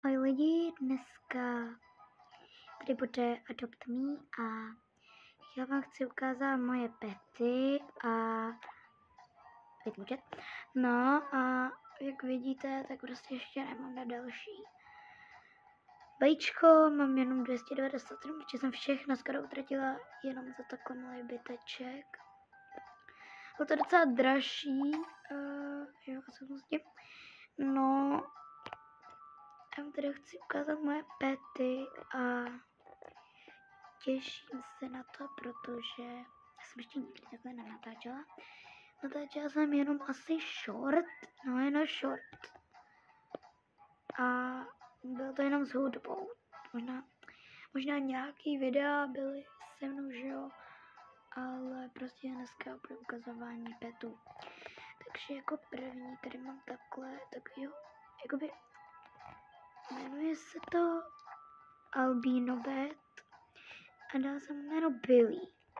Ahoj lidi, dneska tady bude Adopt Me a já vám chci ukázat moje pety a vytvořit. No a jak vidíte, tak prostě ještě nemám na další. Vajíčko mám jenom 297, protože jsem všechno skoro utratila jenom za takový malý byteček. Bylo to docela dražší, jo, osobnosti. No, já vám tady chci ukázat moje pety a těším se na to, protože já jsem ještě nikdy takhle nenatáčela. Natáčela jsem jenom asi short, jenom short. A bylo to jenom s hudbou. Možná nějaký videa byly se mnou, že jo, ale prostě dneska bude ukazování petů. Takže jako první tady mám takhle, takovýho, jakoby, jmenuje se to Albino Bet a dala jsem jméno Billy.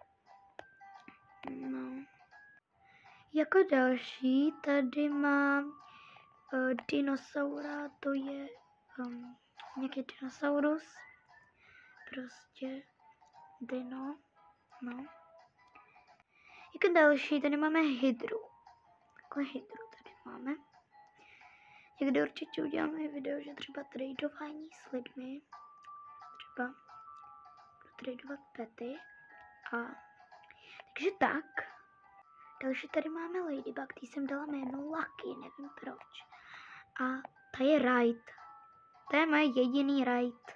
No. Jako další tady mám dinosaura, to je nějaký dinosaurus, prostě dino, no. Jako další tady máme hydru, takhle hydru tady máme. Někdy určitě uděláme video, že třeba tradeování s lidmi, třeba tradovat pety a takže tak. Další tady máme Ladybug, tý jsem dala jméno Lucky, nevím proč. A ta je right. To je moje jediný right.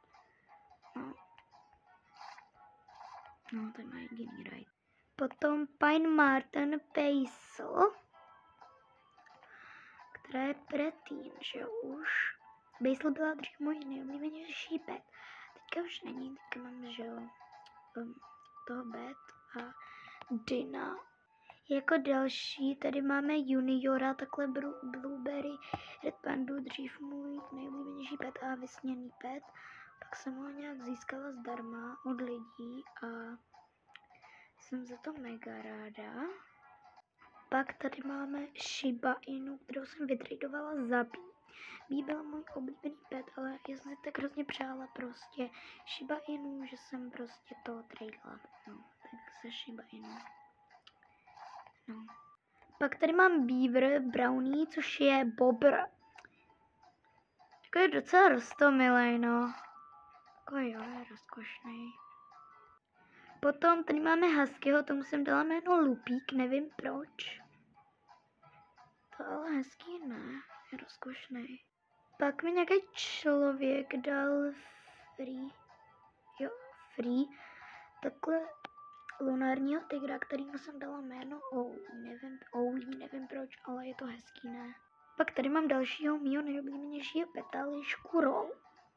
No, to je moje jediný right. Potom Pine Marten Paisel, která je preteen, že jo, už. Basil byla dřív můj nejoblíbenější pet. Teďka už není, teďka mám, že jo, toho Bet a Dina. Jako další tady máme Juniora, takhle Blueberry, Red Pandu, dřív můj nejoblíbenější pet a vysněný pet. Pak jsem ho nějak získala zdarma od lidí a jsem za to mega ráda. Pak tady máme Shiba Inu, kterou jsem vytradovala za Bee. Bee byl můj oblíbený pet, ale já jsem si tak hrozně přála prostě Shiba Inu, že jsem prostě to tradela. No, tak se Shiba Inu. No. Pak tady mám Beaver Brownie, což je bobr. Jako je docela roztomilej, no. Jako jo, je rozkošný. Potom tady máme Huskyho, tomu jsem dala jméno Lupík, nevím proč. To ale hezký ne, je rozkošný. Pak mi nějaký člověk dal free, takhle lunárního tygra, kterýmu jsem dala jméno nevím proč, ale je to hezký, ne? Pak tady mám dalšího mýho nejoblíbenějšího peta, lišku Roll.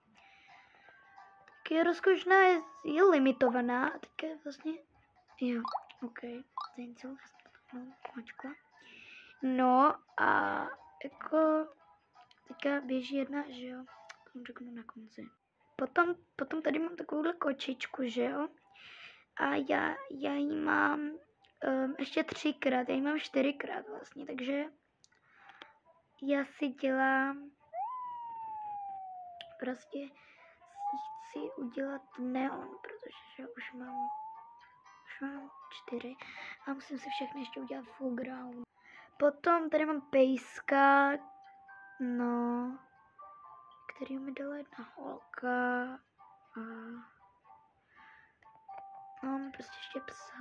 Tak je rozkošná, je limitovaná a tak je vlastně, jo, ok, ten celou mačkla. No a jako teďka běží jedna, že jo, to řeknu na konci. Potom tady mám takovouhle kočičku, že jo, a já ji mám ještě 3krát, já ji mám 4krát vlastně, takže já si dělám, prostě chci udělat neon, protože že už mám 4 a musím si všechny ještě udělat full ground. Potom tady mám pejska, no, který mi dala jedna holka a mám prostě ještě psa.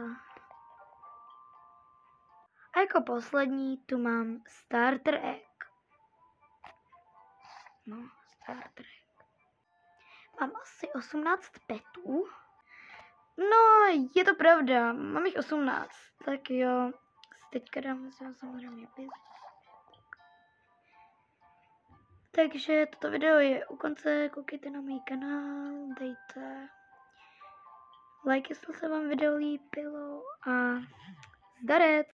A jako poslední tu mám Starter Egg. No, Starter Egg. Mám asi 18 petů. No, je to pravda, mám jich 18. Tak jo, teďka dám samozřejmě pis. Takže toto video je u konce, koukejte na můj kanál, dejte like, jestli se vám video líbilo a zdarec!